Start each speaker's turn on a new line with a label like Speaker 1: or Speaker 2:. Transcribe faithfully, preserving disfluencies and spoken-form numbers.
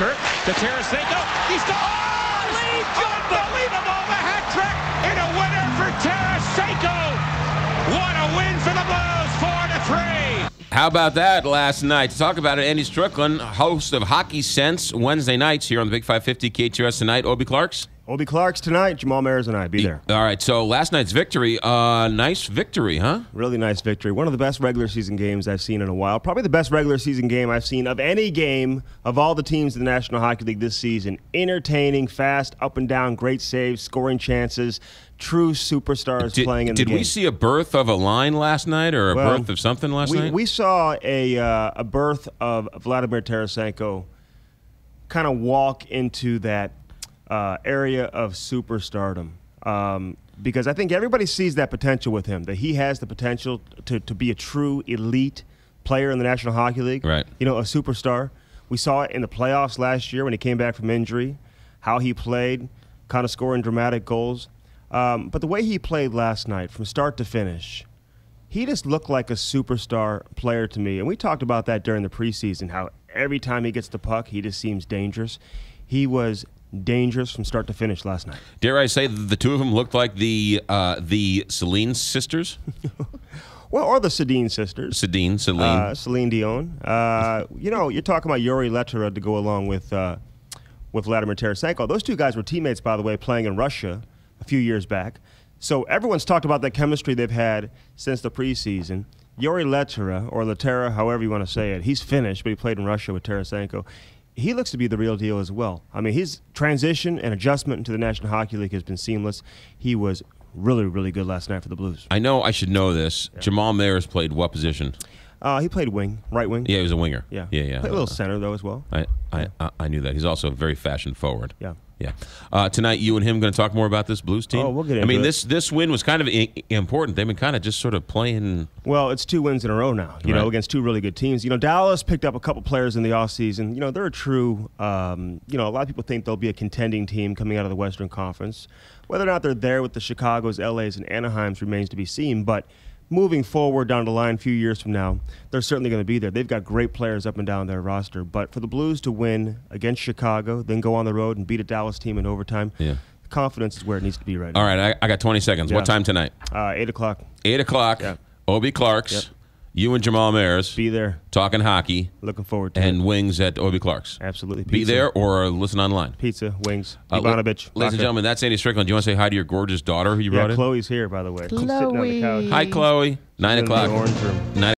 Speaker 1: Walker to Tarasenko. He's done. Oh, unbelievable! The hat trick and a winner for Tarasenko. What a win for the Blues, four to three.
Speaker 2: How about that last night? To talk about it, Andy Strickland, host of Hockey Sense Wednesday nights here on the Big five fifty K T R S tonight. Obi Clarks?
Speaker 3: Obi Clarks tonight. Jamal Mayers and I. Be there.
Speaker 2: All right, so last night's victory, uh, nice victory, huh?
Speaker 3: Really nice victory. One of the best regular season games I've seen in a while. Probably the best regular season game I've seen of any game of all the teams in the National Hockey League this season. Entertaining, fast, up and down, great saves, scoring chances, true superstars
Speaker 2: did,
Speaker 3: playing in the
Speaker 2: did
Speaker 3: game. Did
Speaker 2: we see a birth of a line last night or a
Speaker 3: well,
Speaker 2: birth of something last
Speaker 3: we,
Speaker 2: night?
Speaker 3: We saw a, uh, a birth of Vladimir Tarasenko kind of walk into that Uh, area of superstardom, um, because I think everybody sees that potential with him, that he has the potential to, to be a true elite player in the National Hockey League,
Speaker 2: right?
Speaker 3: You know, a superstar. We saw it in the playoffs last year when he came back from injury, how he played, kind of scoring dramatic goals. Um, but the way he played last night from start to finish, he just looked like a superstar player to me. And we talked about that during the preseason, how every time he gets the puck, he just seems dangerous. He was dangerous from start to finish last night.
Speaker 2: Dare I say that the two of them looked like the uh, the Celine sisters?
Speaker 3: Well, or the Sedin sisters.
Speaker 2: Sedin, Celine.
Speaker 3: Uh, Celine Dion. Uh, you know, you're talking about Yuri Letera to go along with uh, with Vladimir Tarasenko. Those two guys were teammates, by the way, playing in Russia a few years back. So everyone's talked about that chemistry they've had since the preseason. Yuri Letera, or Letera, however you want to say it, he's Finnish, but he played in Russia with Tarasenko. He looks to be the real deal as well. I mean, his transition and adjustment into the National Hockey League has been seamless. He was really, really good last night for the Blues.
Speaker 2: I know I should know this. Yeah. Jamal Mayers played what position?
Speaker 3: Uh, he played wing, right wing.
Speaker 2: Yeah, he was a winger.
Speaker 3: Yeah,
Speaker 2: yeah, yeah.
Speaker 3: Played a little center, though, as well.
Speaker 2: I, I,
Speaker 3: yeah.
Speaker 2: I, I knew that. He's also very fashion forward.
Speaker 3: Yeah.
Speaker 2: Yeah. Uh, tonight, you and him going to talk more about this Blues team?
Speaker 3: Oh, we'll get into
Speaker 2: I mean,
Speaker 3: it.
Speaker 2: this this win was kind of I- important. They've been kind of just sort of playing.
Speaker 3: Well, it's two wins in a row now, you
Speaker 2: right.
Speaker 3: know, against two really good teams. You know, Dallas picked up a couple players in the offseason. You know, they're a true, um, you know, a lot of people think they'll be a contending team coming out of the Western Conference. Whether or not they're there with the Chicagos, L A's, and Anaheims remains to be seen. But moving forward down the line a few years from now, they're certainly going to be there. They've got great players up and down their roster. But for the Blues to win against Chicago, then go on the road and beat a Dallas team in overtime,
Speaker 2: yeah.
Speaker 3: confidence is where it needs to be right now.
Speaker 2: All right, I, I got twenty seconds.
Speaker 3: Yeah.
Speaker 2: What time tonight?
Speaker 3: Uh, eight o'clock.
Speaker 2: eight o'clock.
Speaker 3: Yeah.
Speaker 2: Obi Clarks.
Speaker 3: Yep.
Speaker 2: You and Jamal Mayers.
Speaker 3: Be there.
Speaker 2: Talking hockey.
Speaker 3: Looking forward to
Speaker 2: and
Speaker 3: it.
Speaker 2: And wings at Obi Clarks.
Speaker 3: Absolutely.
Speaker 2: Pizza. Be there or listen online.
Speaker 3: Pizza, wings,
Speaker 2: Uh,
Speaker 3: Ivanovich.
Speaker 2: Ladies and gentlemen, that's Andy Strickland. Do you want to say hi to your gorgeous daughter who you
Speaker 3: yeah,
Speaker 2: brought in?
Speaker 3: Chloe's here, by the way.
Speaker 4: Chloe.
Speaker 3: Sitting on the couch.
Speaker 2: Hi, Chloe. Nine
Speaker 3: in
Speaker 2: o'clock.
Speaker 3: the orange room.
Speaker 2: Nine